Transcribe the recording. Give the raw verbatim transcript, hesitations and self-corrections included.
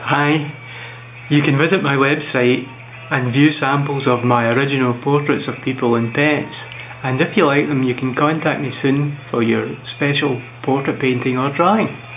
Hi, you can visit my website and view samples of my original portraits of people and pets, and if you like them you can contact me soon for your special portrait painting or drawing.